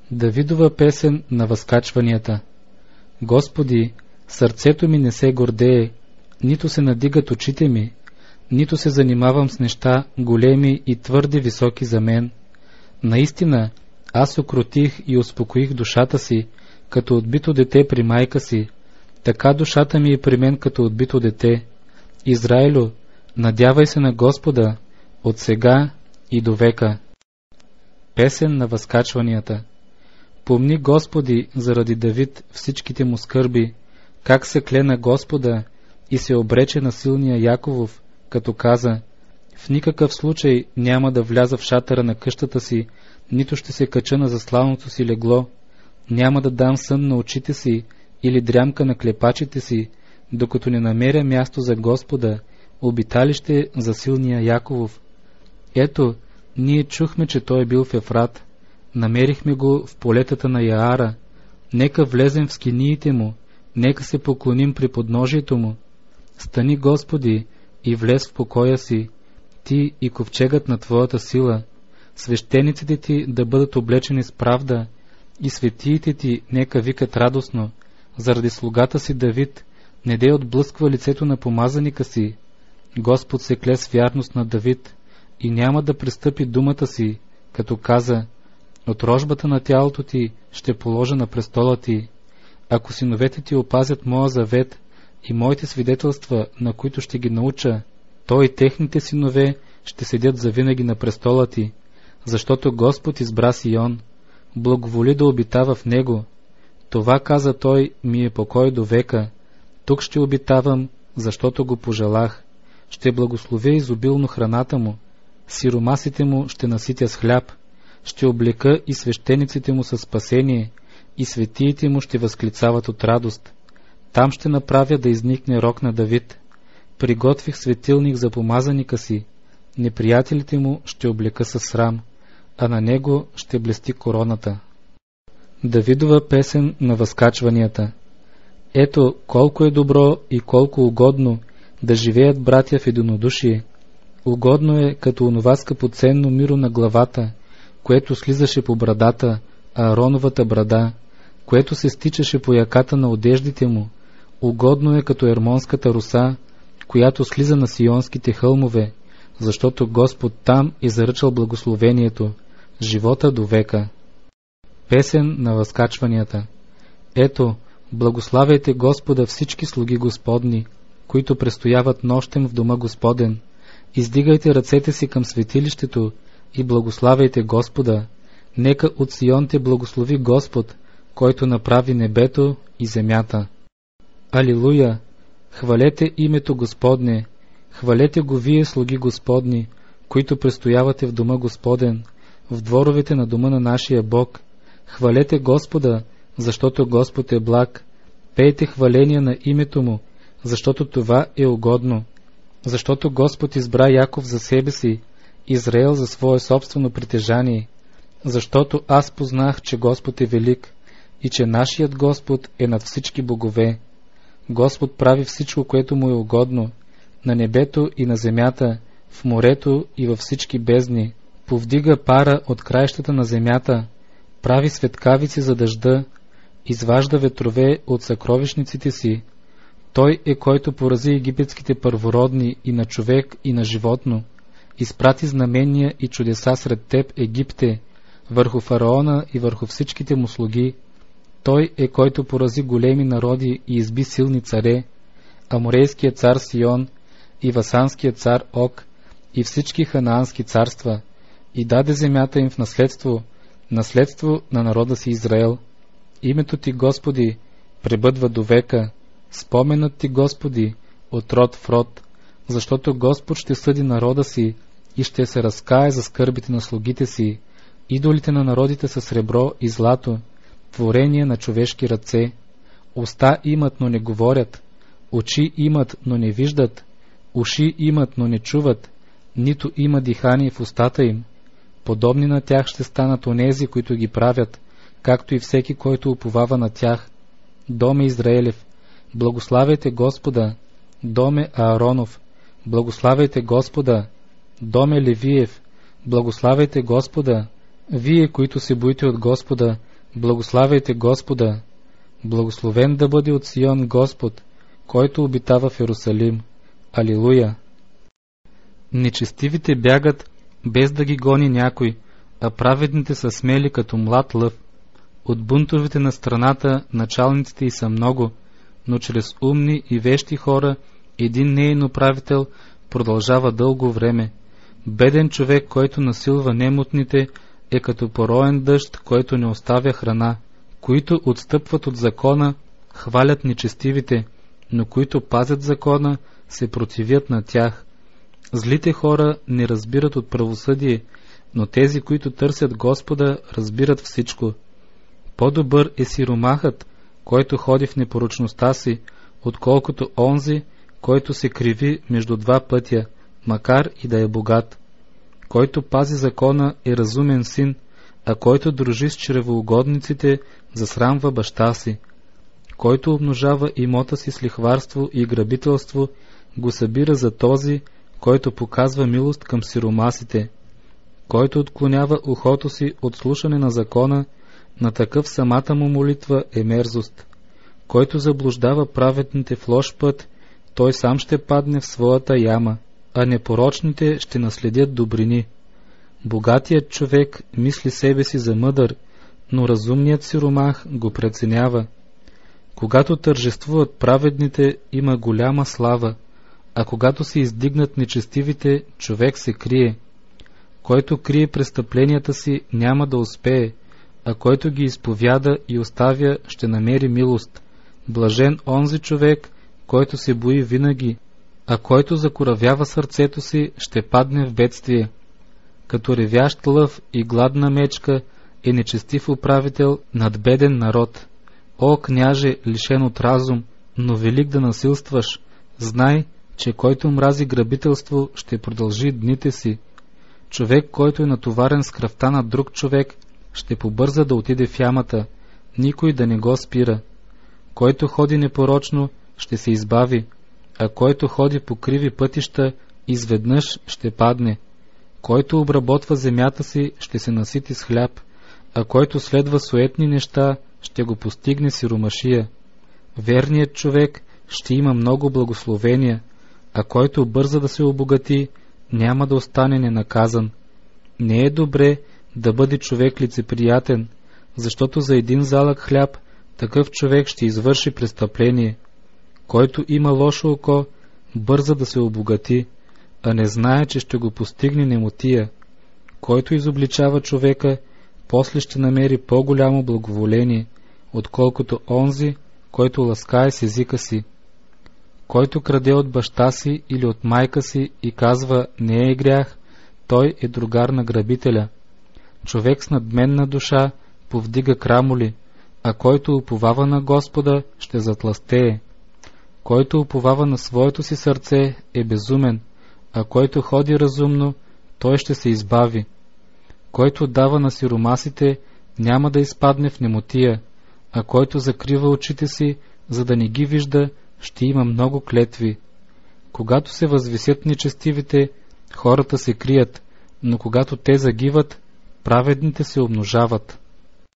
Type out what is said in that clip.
Давидова песен на възкачванията. Господи, сърцето ми не се гордее, нито се надигат очите ми, нито се занимавам с неща големи и твърде високи за мен. Наистина, аз укротих и успокоих душата си, като отбито дете при майка си, така душата ми е при мен като отбито дете. Израилю, надявай се на Господа, от сега и до века. Песен на възкачванията. Помни, Господи, заради Давид всичките му скърби, как се кле на Господа и се обрече на силния Яковов, като каза: в никакъв случай няма да вляза в шатъра на къщата си, нито ще се кача на засланото си легло, няма да дам сън на очите си или дрямка на клепачите си, докато не намеря място за Господа, обиталище за силния Яковов. Ето, ние чухме, че той е бил в Ефрат, намерихме го в полетата на Яара, нека влезем в скиниите му, нека се поклоним при подножието му. Стани, Господи, и влез в покоя си, ти и ковчегът на Твоята сила, свещениците ти да бъдат облечени с правда, и светиите ти нека викат радостно, заради слугата си Давид, не дей отблъсква лицето на помазаника си. Господ се кле с вярност на Давид и няма да престъпи думата си, като каза: от рожбата на тялото ти ще положа на престола ти. Ако синовете ти опазят моя завет и моите свидетелства, на които ще ги науча, то и техните синове ще седят завинаги на престола ти, защото Господ избра Сион, благоволи да обитава в него. Това, каза той, ми е покой до века. Тук ще обитавам, защото го пожелах. Ще благословя изобилно храната му, сиромасите му ще наситя с хляб, ще облека и свещениците му със спасение, и светиите му ще възклицават от радост. Там ще направя да изникне рог на Давид. Приготвих светилник за помазаника си, неприятелите му ще облека със срам, а на него ще блести короната. Давидова песен на възкачванията. Ето колко е добро и колко угодно да живеят братя в единодушие. Угодно е като онова скъпоценно миро на главата, което слизаше по брадата, Аароновата брада, което се стичаше по яката на одеждите му. Угодно е като ермонската роса, която слиза на сионските хълмове, защото Господ там е заръчал благословението, живота до века. Песен на възкачванията. Ето, благославяйте Господа всички слуги Господни, които престояват нощем в дома Господен. Издигайте ръцете си към светилището и благославяйте Господа. Нека от Сион те благослови Господ, който направи небето и земята. Алилуя! Хвалете името Господне, хвалете го вие, слуги Господни, които престоявате в дома Господен, в дворовете на дома на нашия Бог. Хвалете Господа, защото Господ е благ. Пейте хваления на името му, защото това е угодно. Защото Господ избра Яков за себе си, Израел за свое собствено притежание. Защото аз познах, че Господ е велик и че нашият Господ е над всички богове. Господ прави всичко, което му е угодно, на небето и на земята, в морето и във всички бездни. Повдига пара от краищата на земята, прави светкавици за дъжда, изважда ветрове от съкровищниците си. Той е, който порази египетските първородни и на човек, и на животно. Изпрати знамения и чудеса сред теб, Египте, върху фараона и върху всичките му слуги. Той е, който порази големи народи и изби силни царе, аморейският цар Сион и васанският цар Ог и всички ханаански царства, и даде земята им в наследство, наследство на народа си Израел. Името ти, Господи, пребъдва до века, споменът ти, Господи, от род в род, защото Господ ще съди народа си и ще се разкае за скърбите на слугите си. Идолите на народите са сребро и злато, творение на човешки ръце. Уста имат, но не говорят, очи имат, но не виждат, уши имат, но не чуват, нито има дихание в устата им. Подобни на тях ще станат онези, които ги правят, както и всеки, който уповава на тях. Доме Израелев, благославяйте Господа. Доме Ааронов, благославяйте Господа. Доме Левиев, благославяйте Господа. Вие, които се боите от Господа, Благославяйте Господа! Благословен да бъде от Сион Господ, който обитава в Йерусалим. Алилуя! Нечестивите бягат, без да ги гони някой, а праведните са смели като млад лъв. От бунтовете на страната началниците й са много, но чрез умни и вещи хора един неин управител продължава дълго време. Беден човек, който насилва немутните, е като пороен дъжд, който не оставя храна. Които отстъпват от закона, хвалят нечестивите, но които пазят закона, се противят на тях. Злите хора не разбират от правосъдие, но тези, които търсят Господа, разбират всичко. По-добър е сиромахът, който ходи в непорочността си, отколкото онзи, който се криви между два пътя, макар и да е богат. Който пази закона е разумен син, а който дружи с чревоугодниците, засрамва баща си. Който умножава имота си с лихварство и грабителство, го събира за този, който показва милост към сиромасите. Който отклонява ухото си от слушане на закона, на такъв самата му молитва е мерзост. Който заблуждава праведните в лош път, той сам ще падне в своята яма, а непорочните ще наследят добрини. Богатият човек мисли себе си за мъдър, но разумният сиромах го преценява. Когато тържествуват праведните, има голяма слава, а когато се издигнат нечестивите, човек се крие. Който крие престъпленията си, няма да успее, а който ги изповяда и оставя, ще намери милост. Блажен онзи човек, който се бои винаги, а който закоравява сърцето си, ще падне в бедствие. Като ревящ лъв и гладна мечка е нечестив управител над беден народ. О, княже, лишен от разум, но велик да насилстваш, знай, че който мрази грабителство, ще продължи дните си. Човек, който е натоварен с кръвта на друг човек, ще побърза да отиде в ямата, никой да не го спира. Който ходи непорочно, ще се избави, а който ходи по криви пътища, изведнъж ще падне. Който обработва земята си, ще се насити с хляб, а който следва суетни неща, ще го постигне сиромашия. Верният човек ще има много благословения, а който бърза да се обогати, няма да остане ненаказан. Не е добре да бъде човек лицеприятен, защото за един залък хляб такъв човек ще извърши престъпление. Който има лошо око, бърза да се обогати, а не знае, че ще го постигне немотия. Който изобличава човека, после ще намери по-голямо благоволение, отколкото онзи, който ласкае с езика си. Който краде от баща си или от майка си и казва не е грях, той е другар на грабителя. Човек с надменна душа повдига крамоли, а който уповава на Господа, ще затластее. Който уповава на своето си сърце, е безумен, а който ходи разумно, той ще се избави. Който дава на сиромасите, няма да изпадне в немотия, а който закрива очите си, за да не ги вижда, ще има много клетви. Когато се възвисят нечестивите, хората се крият, но когато те загиват, праведните се умножават.